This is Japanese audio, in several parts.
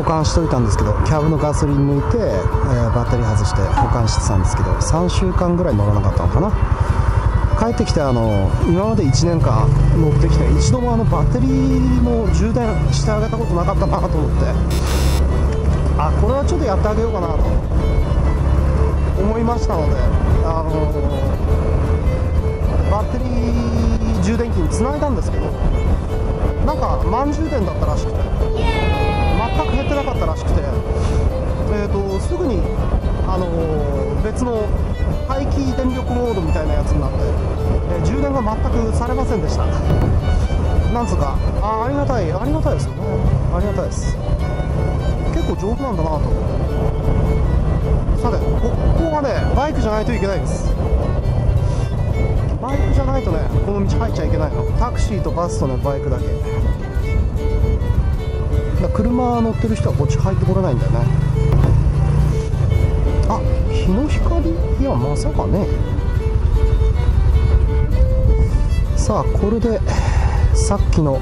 管しといたんですけど、キャブのガソリン抜いて、バッテリー外して保管してたんですけど、3週間ぐらい乗らなかったのかな。帰ってきて今まで1年間乗ってきて一度もバッテリーの充電してあげたことなかったなと思って、これはちょっとやってあげようかなと思いましたので、バッテリー充電器につないだんですけど、なんか満充電だったらしくて、全く減ってなかったらしくて、すぐに別の排気電力モードみたいなやつになって、充電が全くされませんでした。なんつうかありがたいですよね。ありがたいです。結構丈夫なんだなと。さて、ここはねバイクじゃないといけないです。バイクじゃないとねこの道入っちゃいけないの。タクシーとバスとねバイクだけだ。車乗ってる人はこっち入ってこれないんだよね。日の光、いやまさかね。さあこれでさっきの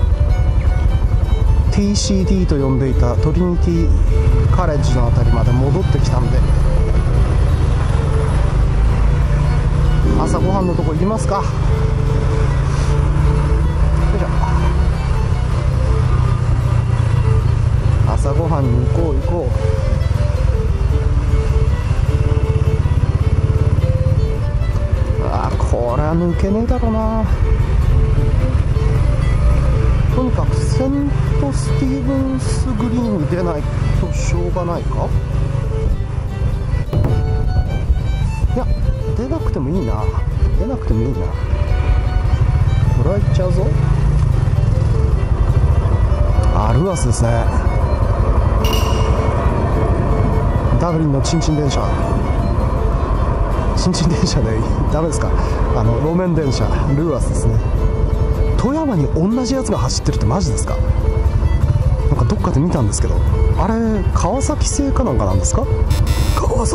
TCD と呼んでいたトリニティカレッジの辺りまで戻ってきたんで、朝ごはんのとこ行きますか。よいしょ。朝ごはんに行こう。これは抜けねえだろうな。とにかくセントスティーブンスグリーンに出ないとしょうがないか。いや出なくてもいいな。これは行っちゃうぞ。ルアスですね。ダブリンのチンチン電車でダメですか。路面電車ルーアスですね。富山に同じやつが走ってるってマジですか。なんかどっかで見たんですけど、あれ川崎製かなんかなんですか。川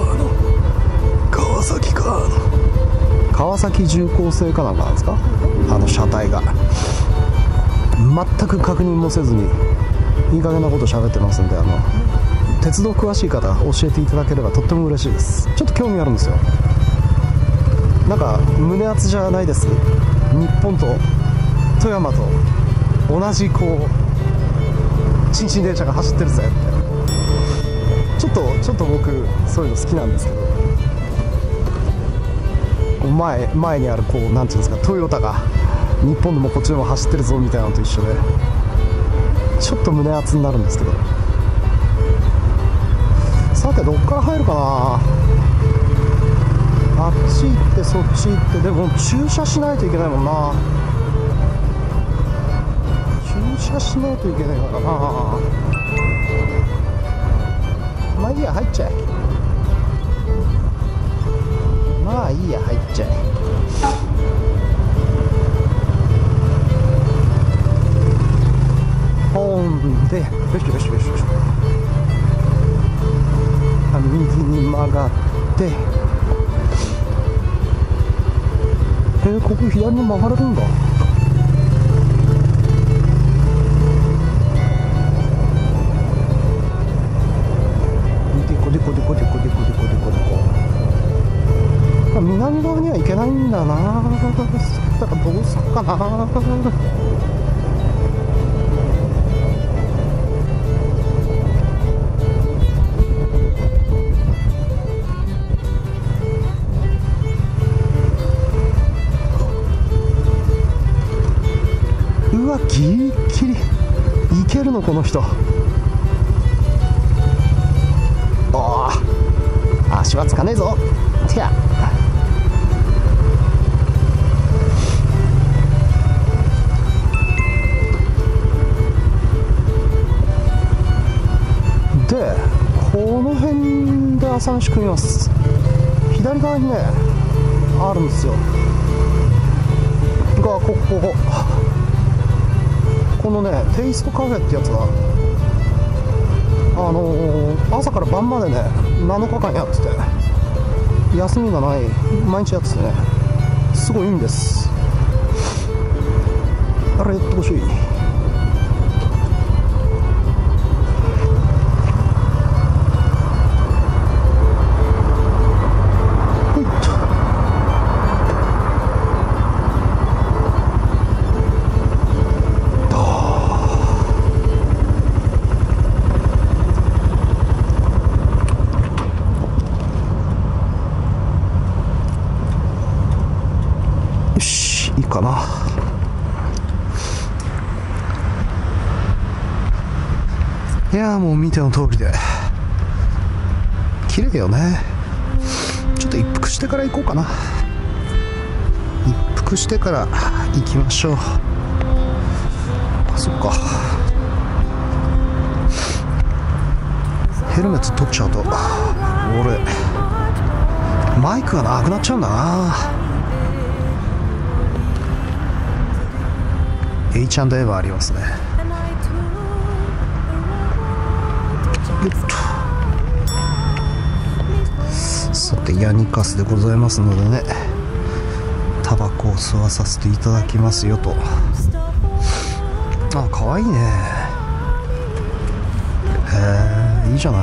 崎重工製かなんかなんですか。車体が全く確認もせずにいい加減なこと喋ってますんで、鉄道詳しい方教えていただければとっても嬉しいです。ちょっと興味あるんですよ。なんか胸熱じゃないです。日本と富山と同じチンチン電車が走ってるぜって。ちょっと僕そういうの好きなんですけど、前にあるなんていうんですか、トヨタが日本でもこっちでも走ってるぞみたいなのと一緒で、ちょっと胸熱になるんですけど。さてどっから入るかな。あっち行ってそっち行って、でも駐車しないといけないもんな。駐車しないといけないからな。まあいいや、入っちゃえ。ほんでよし右に曲がって、ここ左に曲がれるんだ。南側には行けないんだな。だからどうすっかな。うわギリギリいけるのこの人。足はつかねえぞ。てやで、この辺で朝飯食います。左側にねあるんですよが、このねテイストカフェってやつが朝から晩までね7日間やってて、休みがない、毎日やっててね、すごいいいんです。あれやってほしい。 いやーもう見ての通りで綺麗よね。ちょっと一服してから行こうかな。一服してから行きましょう。そっか、ヘルメット取っちゃうと俺マイクがなくなっちゃうんだな。 H&A はありますね。よっと、さてヤニカスでございますのでね、タバコを吸わさせていただきますよと。あ、かわいいね。へえ、いいじゃない。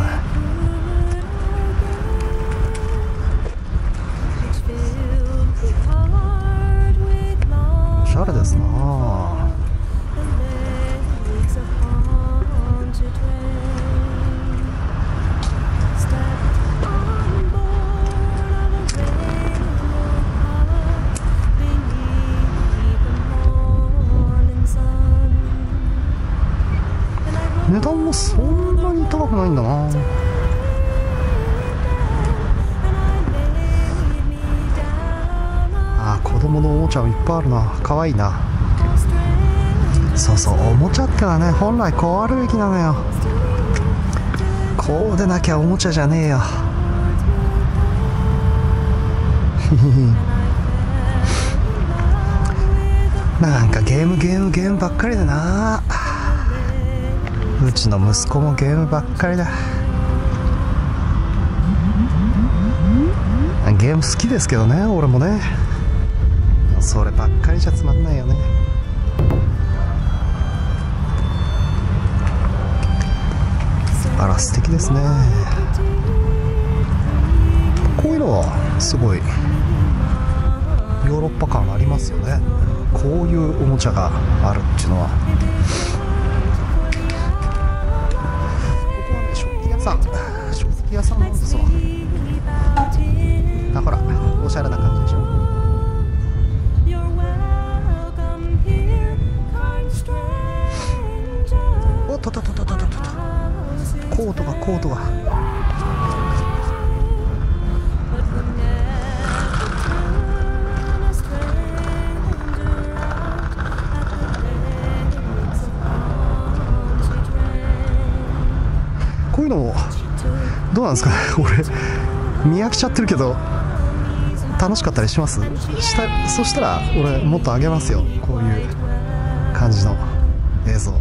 おしゃれですな。値段もそんなに高くないんだな。あ、子供のおもちゃもいっぱいあるな。かわいいな。そうそう、おもちゃってのはね、本来こうあるべきなのよ。こうでなきゃおもちゃじゃねえよ。なんかゲームばっかりだな。うちの息子もゲームばっかりだ。ゲーム好きですけどね、俺もね。そればっかりじゃつまんないよね。あら、素敵ですね。こういうのはすごいヨーロッパ感ありますよね。こういうおもちゃがあるっていうのは。食器屋さんなんですわ。あ、ほら、おしゃれな感じでしょ。おっとっとっとっとっとっと、コートがこういうのもどうなんですかね。俺見飽きちゃってるけど楽しかったりします？そしたら俺もっとあげますよ、こういう感じの映像。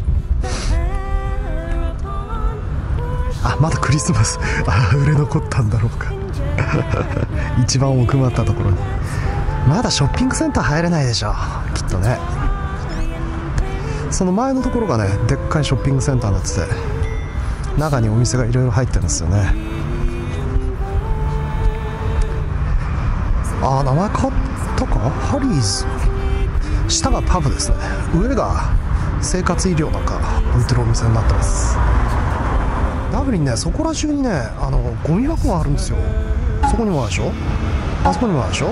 あ、まだクリスマス売れ残ったんだろうか。一番奥まったところにまだショッピングセンター入れないでしょ、きっとね。その前のところがね、でっかいショッピングセンターになってて、中にお店がいろいろ入ってるんですよね。あー、名前変わったか。ハリーズ。下がパブですね。上が生活医療なんか置いてるお店になってます。ダブリンね、そこら中にね、ゴミ箱があるんですよ。そこにもあるでしょ、あそこにもあるでしょ。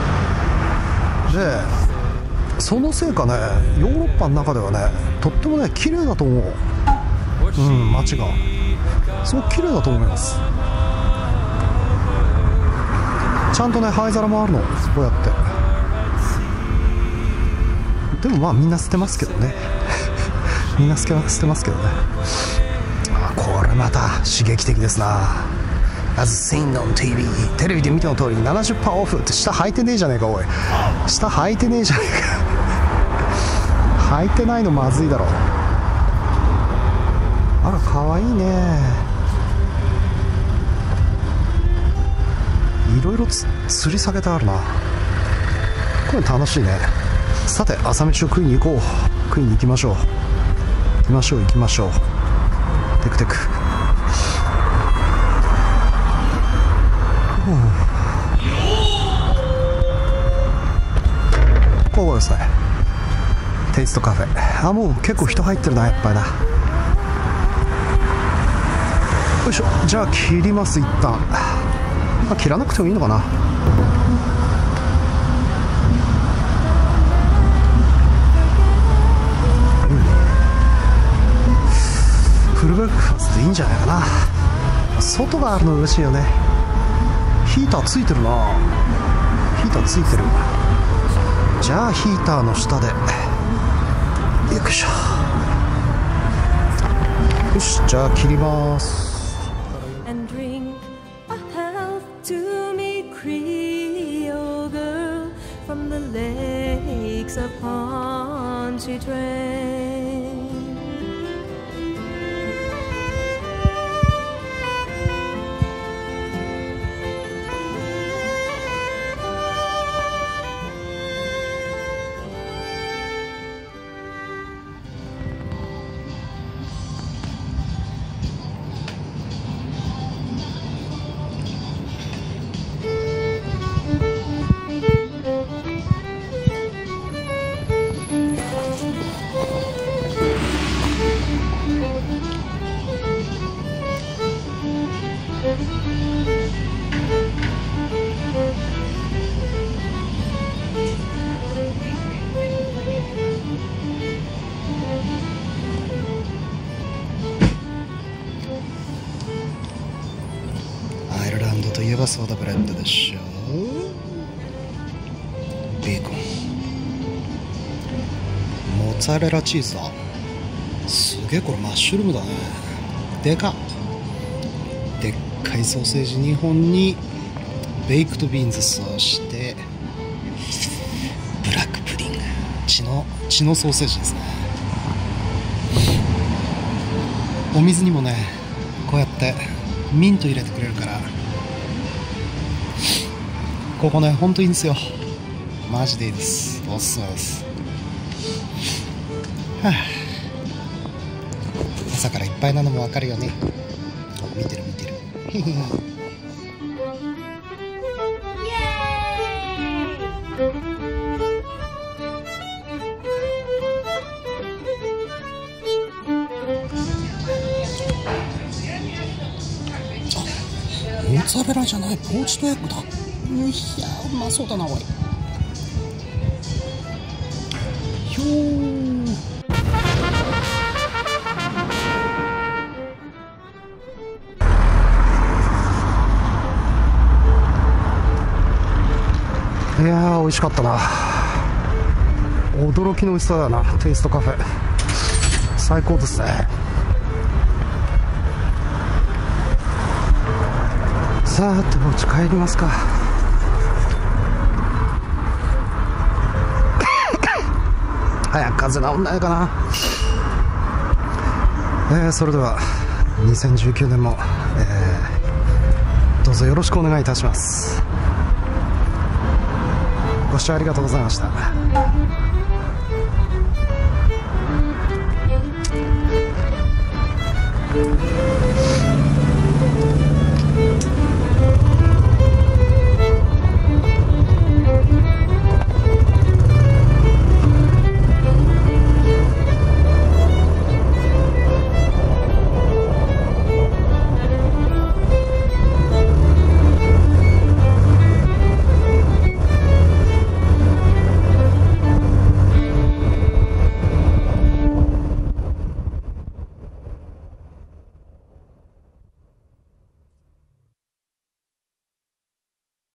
でそのせいかね、ヨーロッパの中ではね、とってもね綺麗だと思う。街がすごく綺麗だと思います。ちゃんとね灰皿もあるの、こうやって。でもまあみんな捨てますけどね。みんな捨てますけどね。これまた刺激的ですな。 As seen on TV、 テレビで見ての通り 70% オフって下履いてねえじゃねえか。おい、下履いてねえじゃねえか。履いてないのまずいだろ。あら、かわいいね。いろいろ吊り下げてあるな。これ楽しいね。さて朝飯を食いに行きましょう。行きましょう。テクテク。ここですね、テイストカフェ。あ、もう結構人入ってるな、やっぱりな。よいしょ。じゃあ切ります、一旦。切らなくてもいいのかな。 フルブレックファストでいいんじゃないかな。外があるの嬉しいよね。ヒーターついてるな。ヒーターついてる。じゃあヒーターの下でよいしょ。よし、じゃあ切ります。アイルランドといえばソーダブレッドでしょ。ベーコン、モッツァレラチーズだ。すげえ、これマッシュルームだね。でかっ。でっかいソーセージ2本にベイクトビーンズ、そしてブラックプディング、血のソーセージですね。お水にもね、こうやってミント入れてくれるから、ここね、ほんといいんですよ。マジでいいです。おすすめです。はあ、朝からいっぱいなのもわかるよね。見てる見てる。モッツァレラじゃない、ポーチドエッグだ。いやー、うまそうだな、おい。ひょー。いやー、美味しかったな。驚きの美味しさだな。テイストカフェ最高ですね。さあ、お家帰りますか。早く風邪治んないかな。それでは2019年も、どうぞよろしくお願いいたします。ご視聴ありがとうございました。